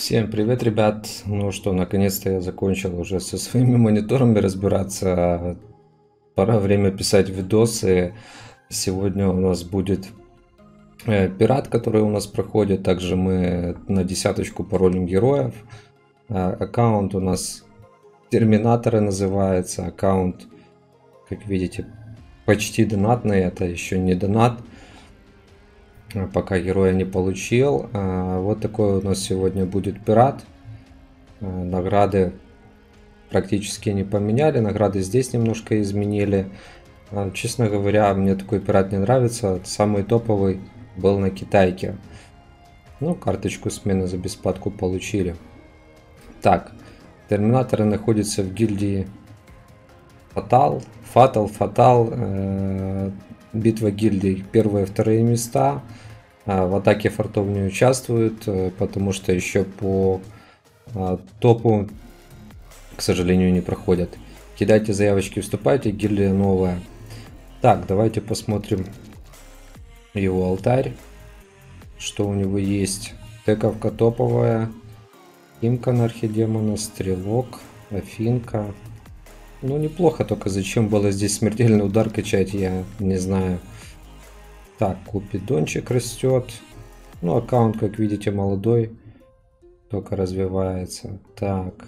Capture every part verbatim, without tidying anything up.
Всем привет, ребят! Ну что, наконец-то я закончил уже со своими мониторами разбираться. Пора время писать видосы. Сегодня у нас будет э, пират, который у нас проходит. Также мы на десяточку паролим героев. А, аккаунт у нас Терминаторы называется. Аккаунт, как видите, почти донатный. Это еще не донат. Пока героя не получил. Вот такой у нас сегодня будет пират. Награды практически не поменяли. Награды здесь немножко изменили. Честно говоря, мне такой пират не нравится. Самый топовый был на Китайке. Ну, карточку смены за бесплатку получили. Так, терминаторы находятся в гильдии Фатал. Фатал, Фатал. Э, битва гильдий. Первые и вторые места. В атаке фортов не участвуют, потому что еще по топу, к сожалению, не проходят. Кидайте заявочки, вступайте, гильдия новая. Так, давайте посмотрим его алтарь. Что у него есть. Тековка топовая. Имка на архидемона, стрелок, афинка. Ну, неплохо, только зачем было здесь смертельный удар качать, я не знаю. Так, купидончик растет. Ну, аккаунт, как видите, молодой. Только развивается. Так.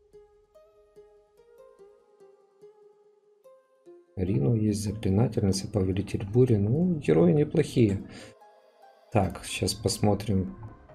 Рину есть, заклинательница, повелитель бури. Ну, герои неплохие. Так, сейчас посмотрим.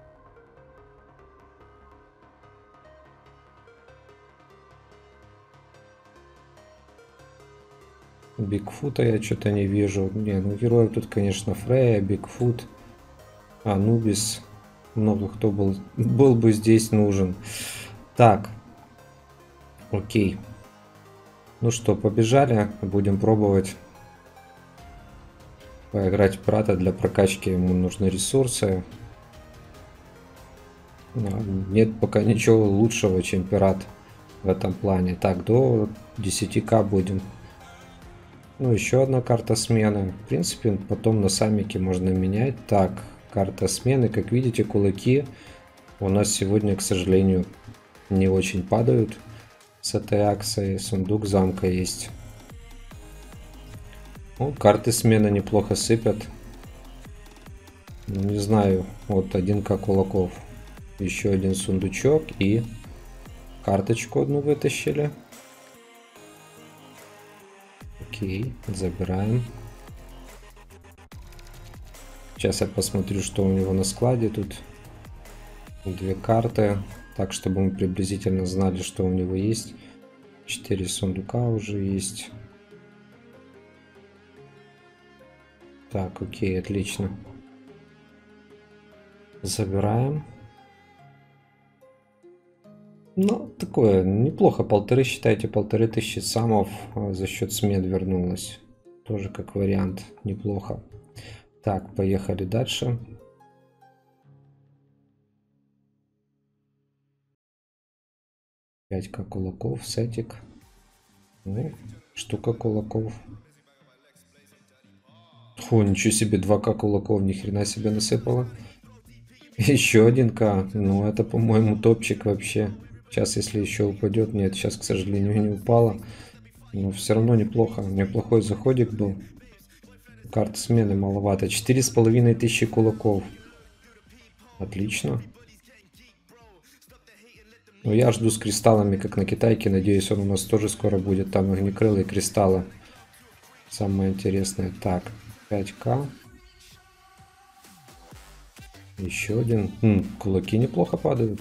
Бигфута я что-то не вижу. Не, ну героев тут, конечно, Фрея, Бигфут, Анубис. Много кто был, был бы здесь нужен. Так. Окей. Ну что, побежали. Будем пробовать поиграть в пирата. Для прокачки ему нужны ресурсы. Нет пока ничего лучшего, чем пират в этом плане. Так, до десяти тысяч будем. Ну, еще одна карта смены. В принципе, потом на саммике можно менять. Так, карта смены. Как видите, кулаки у нас сегодня, к сожалению, не очень падают с этой акцией. Сундук замка есть. Ну, карты смены неплохо сыпят. Ну, не знаю. Вот один к кулаков. Еще один сундучок. И карточку одну вытащили. Окей, забираем. Сейчас я посмотрю, что у него на складе. Тут две карты. Так, чтобы мы приблизительно знали, что у него есть. Четыре сундука уже есть. Так, окей, отлично. Забираем. Ну, такое, неплохо. Полторы, считайте, полторы тысячи самов за счет смет вернулось. Тоже как вариант, неплохо. Так, поехали дальше. пять ка кулаков, сетик. Ну, штука кулаков. Фу, ничего себе, два ка кулаков, ни хрена себе насыпало. Еще один ка, ну это, по-моему, топчик вообще. Сейчас, если еще упадет, нет, сейчас, к сожалению, не упало. Но все равно неплохо, неплохой заходик был. Карты смены маловато. Четыре с половиной тысячи кулаков. Отлично. Но я жду с кристаллами, как на Китайке. Надеюсь, он у нас тоже скоро будет. Там огнекрылые кристаллы. Самое интересное. Так, пять ка. Еще один. М, кулаки неплохо падают.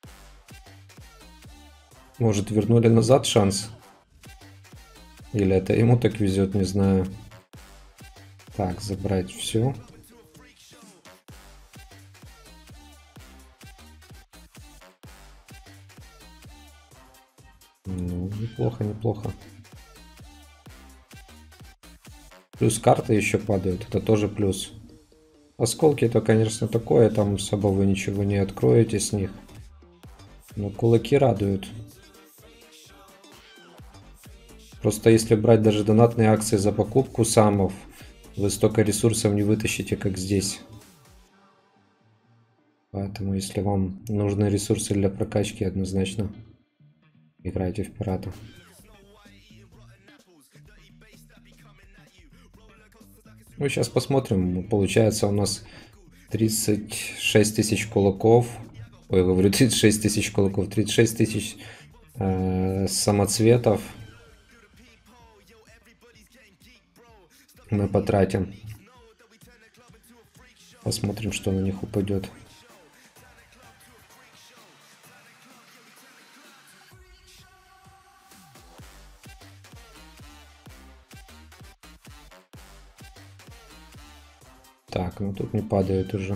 Может, вернули назад шанс? Или это ему так везет, не знаю. Так, забрать все. Ну, неплохо, неплохо. Плюс карты еще падают, это тоже плюс. Осколки это, конечно, такое, там особо вы ничего не откроете с них. Но кулаки радуют. Просто если брать даже донатные акции за покупку самов, вы столько ресурсов не вытащите, как здесь. Поэтому, если вам нужны ресурсы для прокачки, однозначно играйте в пирата. Ну, сейчас посмотрим. Получается у нас тридцать шесть тысяч кулаков. Ой, говорю, тридцать шесть тысяч кулаков. тридцать шесть тысяч э, самоцветов мы потратим. Посмотрим, что на них упадет. Так, ну тут не падает уже.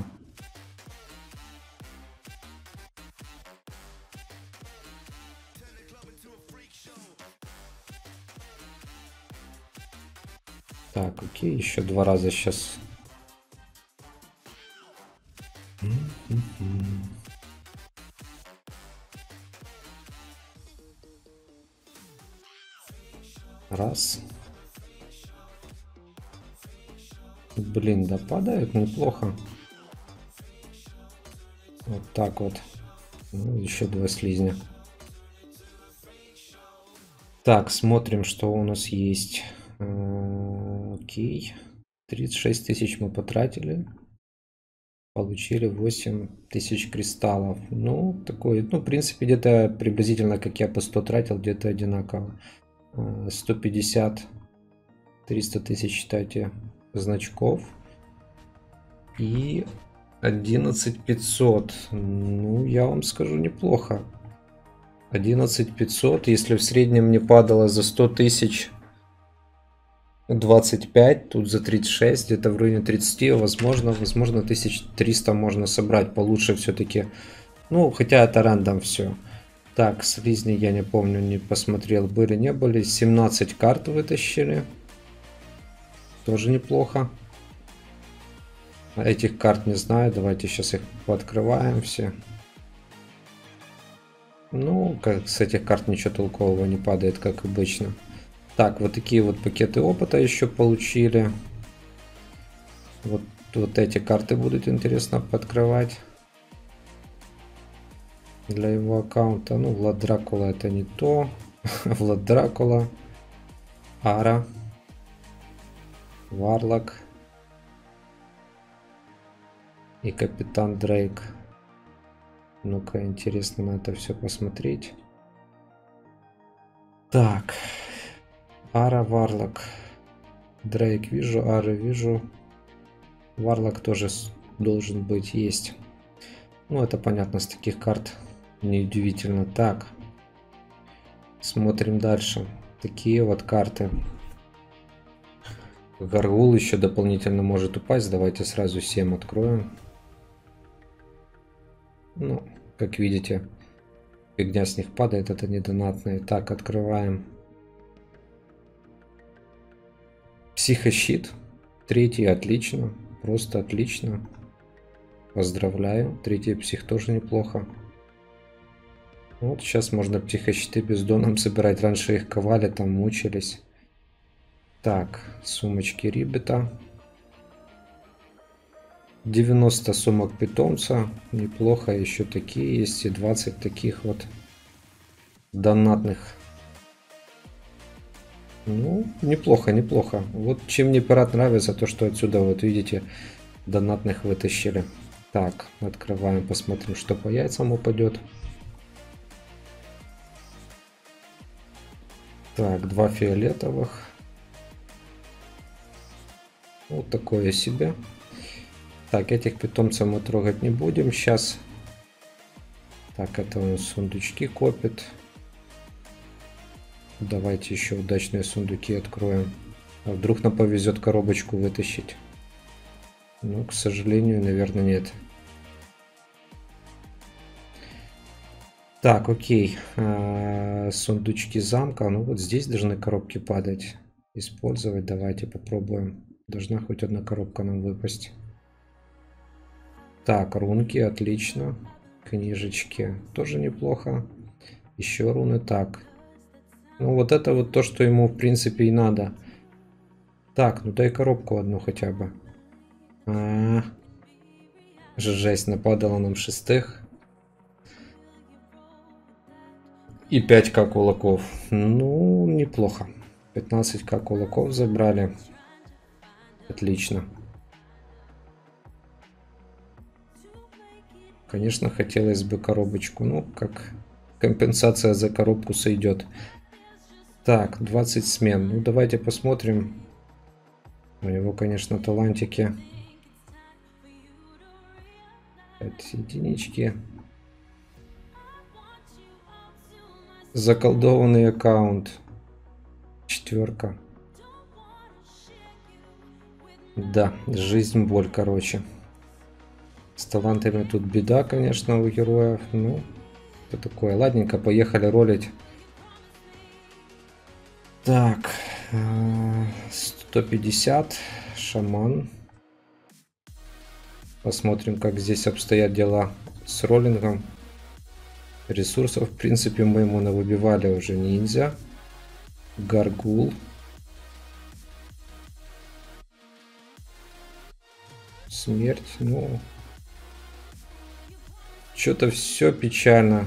Так, окей, еще два раза сейчас. Раз. Блин, да падают неплохо. Вот так вот. Ну, еще два слизня. Так, смотрим, что у нас есть. Окей. тридцать шесть тысяч мы потратили. Получили восемь тысяч кристаллов. Ну, такой, ну, в принципе, где-то приблизительно, как я по сто тратил, где-то одинаково. сто пятьдесят, триста тысяч, считайте, значков. И одиннадцать пятьсот. Ну, я вам скажу, неплохо. одиннадцать пятьсот. Если в среднем мне падало за сто тысяч двадцать пять, тут за тридцать шесть, где-то в районе тридцати, возможно, возможно, тысяч триста можно собрать получше все-таки. Ну, хотя это рандом все. Так, слизни я не помню, не посмотрел, были, не были. семнадцать карт вытащили. Тоже неплохо. Этих карт не знаю, давайте сейчас их пооткрываем все. Ну, как с этих карт ничего толкового не падает, как обычно. Так, вот такие вот пакеты опыта еще получили. Вот, вот эти карты будут интересно пооткрывать. Для его аккаунта. Ну, Влад Дракула это не то. Влад Дракула. Ара. Варлок. И Капитан Дрейк. Ну-ка, интересно на это все посмотреть. Так. Ара, Варлок. Дрейк вижу, Ара вижу. Варлок тоже должен быть, есть. Ну, это понятно, с таких карт неудивительно. Так. Смотрим дальше. Такие вот карты. Гаргул еще дополнительно может упасть. Давайте сразу семь откроем. Ну, как видите, фигня с них падает, это не донатные. Так, открываем. Психощит. Третий отлично. Просто отлично. Поздравляю. Третий псих тоже неплохо. Вот сейчас можно психощиты бездоном собирать. Раньше их ковали, там мучились. Так, сумочки Риббета. девяносто сумок питомца. Неплохо. Еще такие есть. И двадцать таких вот донатных. Ну, неплохо, неплохо. Вот чем мне пират нравится, то что отсюда, вот видите, донатных вытащили. Так, открываем, посмотрим, что по яйцам упадет. Так, два фиолетовых. Вот такое себе. Так, этих питомцев мы трогать не будем сейчас. Так, это у нас сундучки копит. Давайте еще удачные сундуки откроем. А вдруг нам повезет коробочку вытащить? Ну, к сожалению, наверное, нет. Так, окей. А, сундучки замка. Ну, вот здесь должны коробки падать. Использовать. Давайте попробуем. Должна хоть одна коробка нам выпасть. Так, рунки, отлично. Книжечки тоже неплохо. Еще руны. Так. Ну, вот это вот то, что ему, в принципе, и надо. Так, ну дай коробку одну хотя бы. А -а -а. Жесть, нападала нам шестых. И пять ка кулаков. Ну, неплохо. пятнадцать ка кулаков забрали. Отлично. Конечно, хотелось бы коробочку. Ну, как компенсация за коробку сойдет. Так, двадцать смен. Ну, давайте посмотрим. У него, конечно, талантики. пять единички. Заколдованный аккаунт. Четверка. Да, жизнь, боль, короче. С талантами тут беда, конечно, у героев. Ну, это такое. Ладненько, поехали ролить. Так, сто пятьдесят. Шаман. Посмотрим, как здесь обстоят дела с роллингом. Ресурсов, в принципе, мы ему навыбивали уже ниндзя. Гаргул. Смерть, ну... Что-то все печально.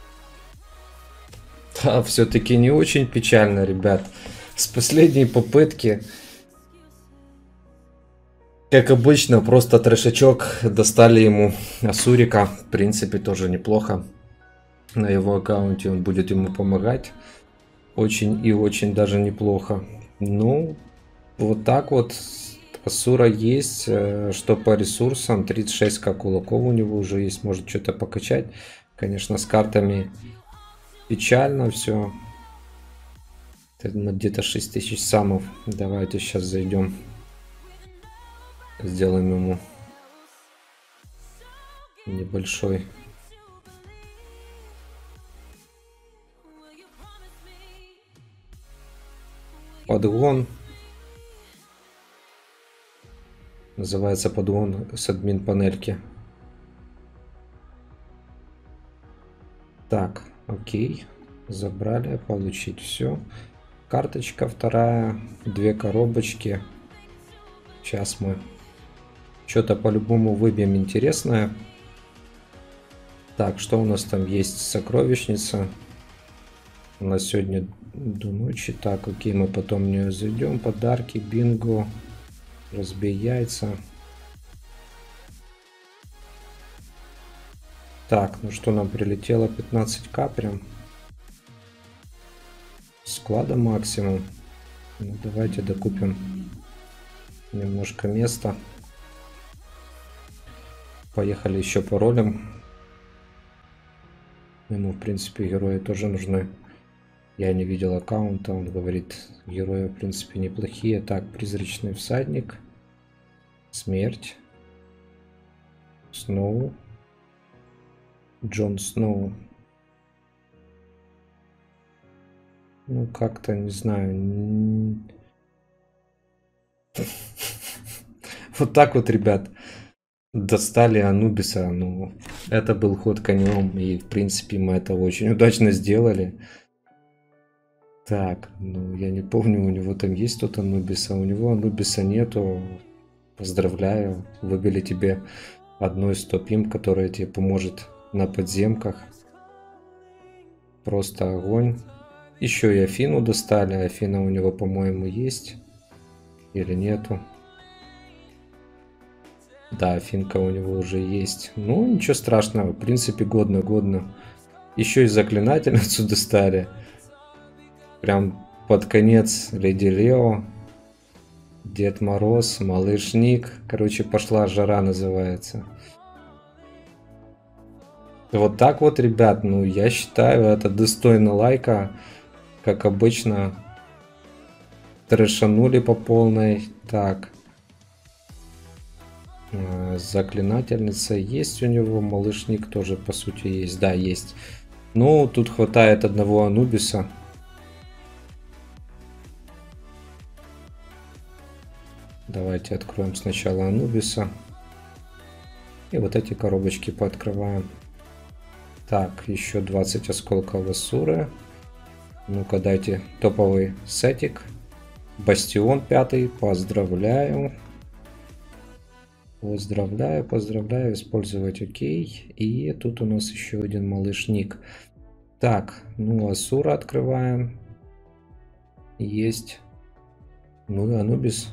Да, все-таки не очень печально, ребят. С последней попытки, как обычно, просто трешачок. Достали ему Асурика. В принципе, тоже неплохо. На его аккаунте он будет ему помогать. Очень и очень даже неплохо. Ну, вот так вот. Асура есть. Что по ресурсам, тридцать шесть ка кулаков у него уже есть. Может что-то покачать. Конечно, с картами печально все. Где-то шесть тысяч самов. Давайте сейчас зайдем. Сделаем ему небольшой подгон. Называется подгон с админ панельки. Так, окей. Забрали, получить все. Карточка вторая, две коробочки. Сейчас мы что-то по-любому выбьем интересное. Так, что у нас там есть? Сокровищница. У нас сегодня до ночи. Так, окей, мы потом в нее зайдем. Подарки, бинго. Разбей яйца. Так, ну что нам прилетело? пятнадцать ка прям. Склада максимум. Ну, давайте докупим немножко места. Поехали еще паролем. Ему, в принципе, герои тоже нужны. Я не видел аккаунта. Он говорит, герои, в принципе, неплохие. Так, призрачный всадник. Смерть. Сноу. Джон Сноу. Ну, как-то, не знаю. Вот так вот, ребят. Достали Анубиса. Ну, это был ход конем. И, в принципе, мы это очень удачно сделали. Так, ну, я не помню, у него там есть тот Анубиса. У него Анубиса нету. Поздравляю. Выбили тебе одну из топ-им, которая тебе поможет на подземках. Просто огонь. Еще и Афину достали. Афина у него, по-моему, есть. Или нету. Да, Афинка у него уже есть. Ну, ничего страшного. В принципе, годно-годно. Еще и заклинательницу достали. Прям под конец Леди Лео. Дед Мороз, Малыш Ник. Короче, пошла жара, называется. Вот так вот, ребят. Ну, я считаю, это достойно лайка. Как обычно. Трэшанули по полной. Так. Заклинательница есть у него. Малышник тоже, по сути, есть. Да, есть. Ну, тут хватает одного Анубиса. Давайте откроем сначала Анубиса. И вот эти коробочки пооткрываем. Так, еще двадцать осколков Асуры. Ну-ка, дайте топовый сетик. Бастион пятый. Поздравляю. Поздравляю, поздравляю, использовать окей. И тут у нас еще один малыш Ник. Так, ну Асура открываем. Есть. Ну и Анубис.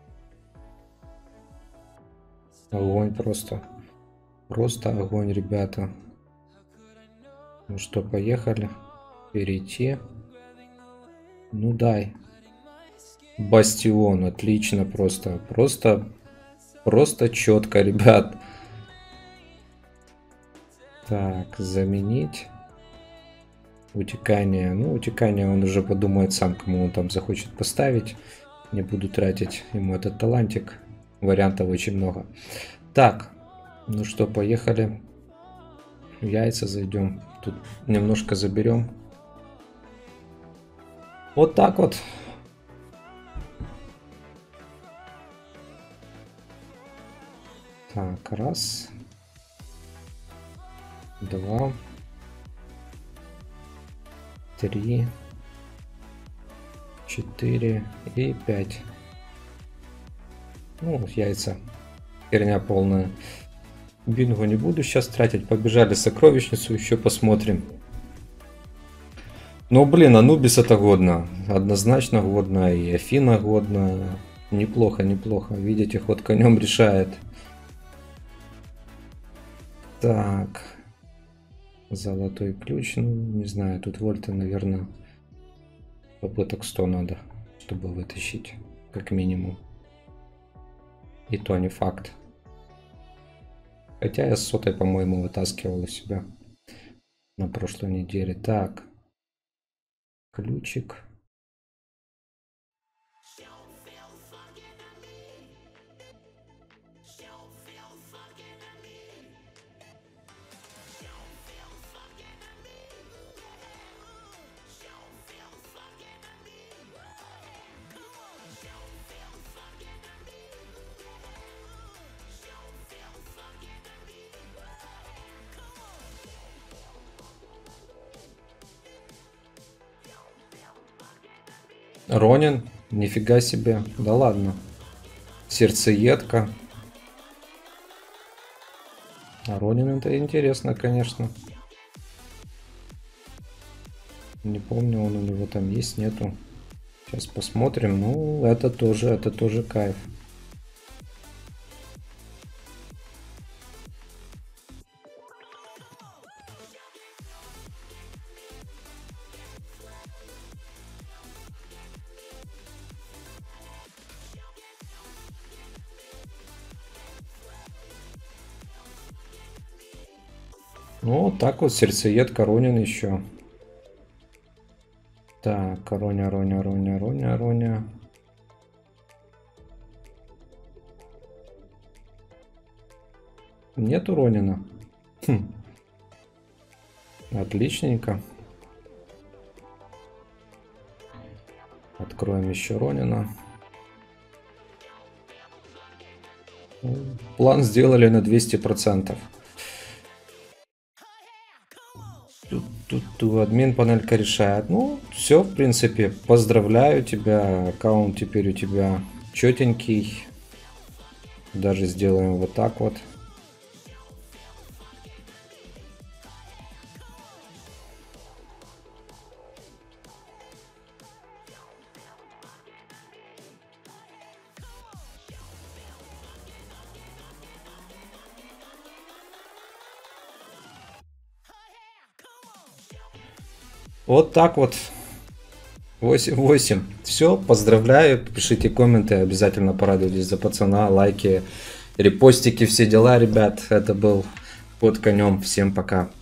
Огонь просто. Просто огонь, ребята. Ну что, поехали. Перейти. Ну дай. Бастион, отлично просто. Просто, просто четко, ребят. Так, заменить. Утекание. Ну, утекание он уже подумает сам, кому он там захочет поставить. Не буду тратить ему этот талантик. Вариантов очень много. Так, ну что, поехали. Яйца зайдем. Тут немножко заберем. Вот так вот. Так, раз. Два. Три. Четыре и пять. Ну, яйца. Херня полная. Бинго не буду сейчас тратить. Побежали сокровищницу, еще посмотрим. Ну, блин, Анубис это годно. Однозначно годно. И Афина годно. Неплохо, неплохо. Видите, ход конем решает. Так. Золотой ключ. Ну, не знаю, тут вольта, наверное, попыток сто надо, чтобы вытащить. Как минимум. И то не факт. Хотя я с сотой, по-моему, вытаскивал у себя на прошлой неделе. Так. Ключик. Ронин, нифига себе, да ладно. Сердцеедка. А Ронин это интересно, конечно. Не помню, он у него там есть, нету. Сейчас посмотрим. Ну, это тоже, это тоже кайф. Ну, вот так вот, сердцеедка, Ронин еще. Так, Роня, Роня, Роня, Роня, Роня. Нету Ронина. Хм. Отличненько. Откроем еще Ронина. План сделали на двести процентов. Тут, тут, тут админ панелька решает. Ну, все, в принципе, поздравляю тебя. Аккаунт теперь у тебя четенький. Даже сделаем вот так вот. Вот так вот. восемь восемь. Все, поздравляю. Пишите комменты. Обязательно порадуйтесь за пацана. Лайки, репостики, все дела, ребят. Это был Ход конем. Всем пока.